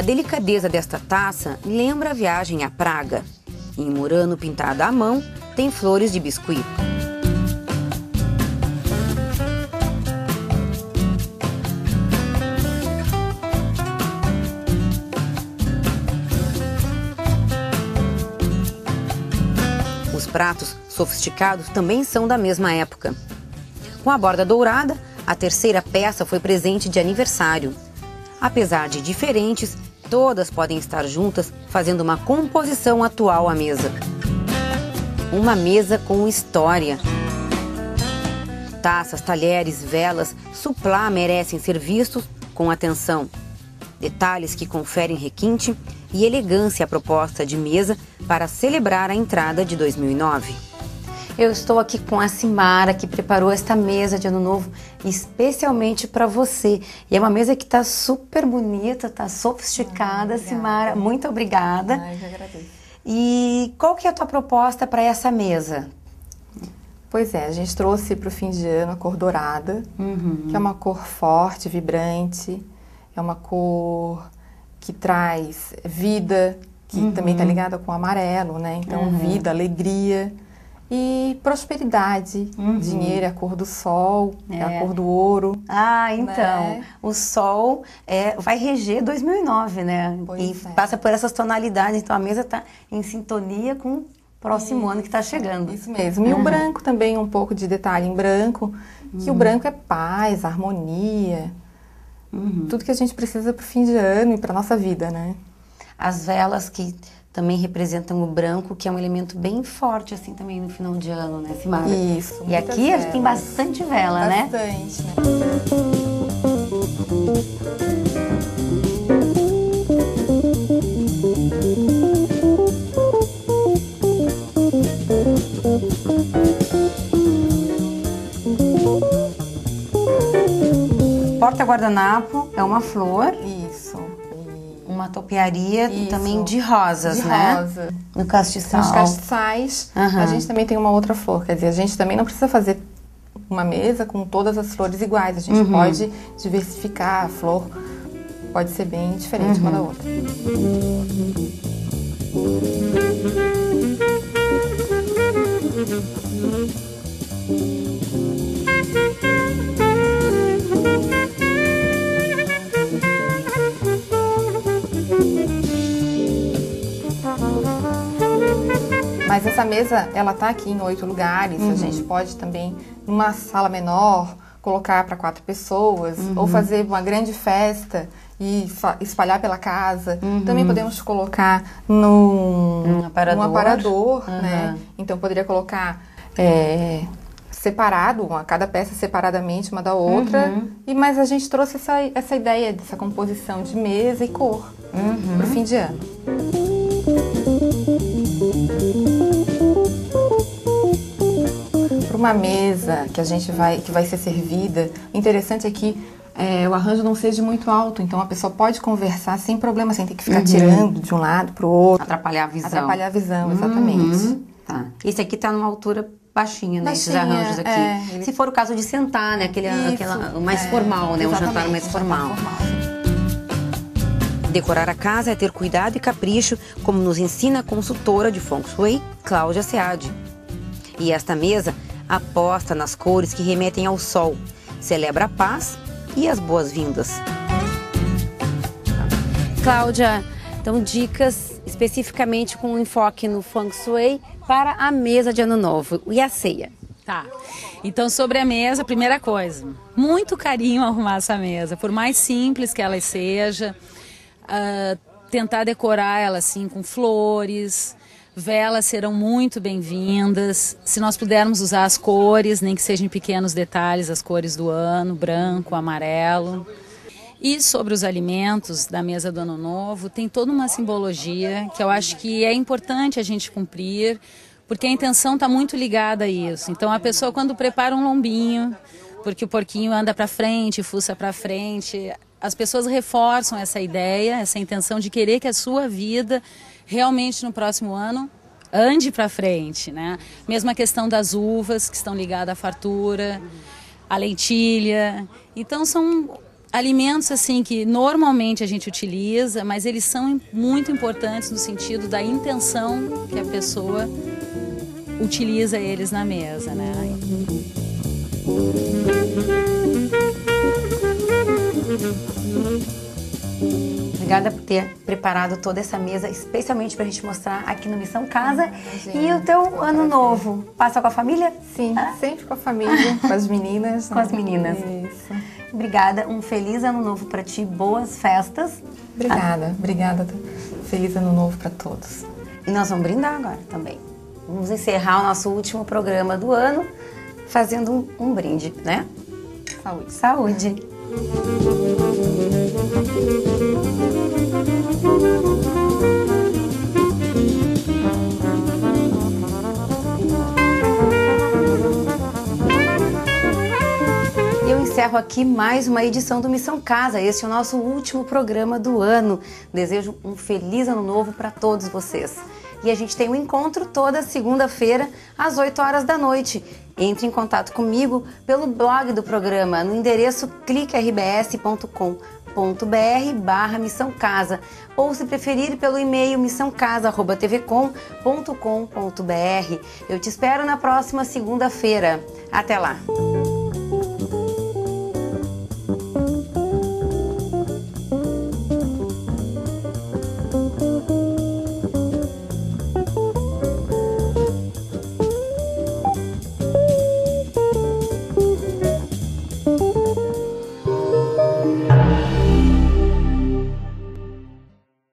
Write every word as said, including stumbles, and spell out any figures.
delicadeza desta taça lembra a viagem à Praga. Em Murano pintada à mão, tem flores de biscuit. Os pratos sofisticados também são da mesma época. Com a borda dourada, a terceira peça foi presente de aniversário. Apesar de diferentes, todas podem estar juntas fazendo uma composição atual à mesa. Uma mesa com história. Taças, talheres, velas, suplá merecem ser vistos com atenção. Detalhes que conferem requinte e elegância à proposta de mesa para celebrar a entrada de dois mil e nove. Eu estou aqui com a Simara, que preparou esta mesa de Ano Novo especialmente para você. E é uma mesa que está super bonita, está sofisticada. Ai, Simara, muito obrigada. Ai, eu agradeço. E qual que é a tua proposta para essa mesa? Pois é, a gente trouxe para o fim de ano a cor dourada, Uhum. que é uma cor forte, vibrante, é uma cor que traz vida, que uhum. também está ligada com o amarelo, né? Então, uhum. vida, alegria e prosperidade. Uhum. Dinheiro é a cor do sol, é, é a cor do ouro. Ah, então, né? O sol é, vai reger dois mil e nove, né? Pois e é. passa por essas tonalidades, então a mesa está em sintonia com o próximo ano que está chegando. Isso mesmo. E uhum. o branco também, um pouco de detalhe em branco, que uhum. o branco é paz, harmonia, uhum. tudo que a gente precisa para o fim de ano e para nossa vida, né? As velas que também representam o branco, que é um elemento bem forte, assim, também no final de ano, né, Simara? Isso. E aqui a gente tem bastante vela, né? Bastante, né? Porta-guardanapo é uma flor. Isso. Uma topiaria Isso. também de rosas, de né? rosa. No castiçal. Nos castiçais, Uhum. a gente também tem uma outra flor. Quer dizer, a gente também não precisa fazer uma mesa com todas as flores iguais. A gente uhum. pode diversificar a flor. Pode ser bem diferente uhum. uma da outra. Mas essa mesa, ela tá aqui em oito lugares. Uhum. A gente pode também, numa sala menor, colocar para quatro pessoas. Uhum. Ou fazer uma grande festa e espalhar pela casa. Uhum. Também podemos colocar num, um aparador, num aparador uhum. né? Então, poderia colocar é, separado, uma, cada peça separadamente uma da outra. Uhum. E, mas a gente trouxe essa, essa ideia dessa composição de mesa e cor uhum. para o fim de ano. Para uma mesa que a gente vai, que vai ser servida, o interessante é que é, o arranjo não seja muito alto, então a pessoa pode conversar sem problema, sem ter que ficar uhum. tirando de um lado para o outro. Atrapalhar a visão. Atrapalhar a visão, exatamente. Uhum. Tá. Esse aqui está numa altura baixinha, né? Baixinha, Esses arranjos aqui. É, ele... Se for o caso de sentar, né? Aquele, Isso, aquela, mais é, formal, né? Um jantar mais um formal. jantar formal. Decorar a casa é ter cuidado e capricho, como nos ensina a consultora de Feng Shui, Cláudia Seade. E esta mesa aposta nas cores que remetem ao sol, celebra a paz e as boas-vindas. Cláudia, então dicas especificamente com enfoque no Feng Shui para a mesa de Ano Novo e a ceia. Tá, então sobre a mesa, primeira coisa, muito carinho arrumar essa mesa, por mais simples que ela seja, uh, tentar decorar ela assim com flores, velas serão muito bem-vindas, se nós pudermos usar as cores, nem que sejam em pequenos detalhes, as cores do ano, branco, amarelo. E sobre os alimentos da mesa do Ano Novo, tem toda uma simbologia que eu acho que é importante a gente cumprir, porque a intenção está muito ligada a isso. Então a pessoa quando prepara um lombinho, porque o porquinho anda para frente, fuça para frente, as pessoas reforçam essa ideia, essa intenção de querer que a sua vida realmente no próximo ano ande para frente, né? Mesma questão das uvas que estão ligadas à fartura, a lentilha. Então são alimentos assim que normalmente a gente utiliza, mas eles são muito importantes no sentido da intenção que a pessoa utiliza eles na mesa, né? Obrigada por ter preparado toda essa mesa, especialmente para a gente mostrar aqui no Missão Casa. Imagina. E o teu ano novo, passa com a família? Sim, ah. sempre com a família, com as meninas. Com as meninas. Isso. Obrigada, um feliz ano novo para ti, boas festas. Obrigada, ah. obrigada. Feliz ano novo para todos. E nós vamos brindar agora também. Vamos encerrar o nosso último programa do ano fazendo um, um brinde, né? Saúde. Saúde. Eu encerro aqui mais uma edição do Missão Casa. Este é o nosso último programa do ano. Desejo um feliz ano novo para todos vocês. E a gente tem um encontro toda segunda-feira, às oito horas da noite. Entre em contato comigo pelo blog do programa, no endereço clique r b s ponto com ponto b r barra Missão Casa, ou se preferir pelo e-mail missão casa arroba t v com ponto com ponto b r. Eu te espero na próxima segunda-feira. Até lá!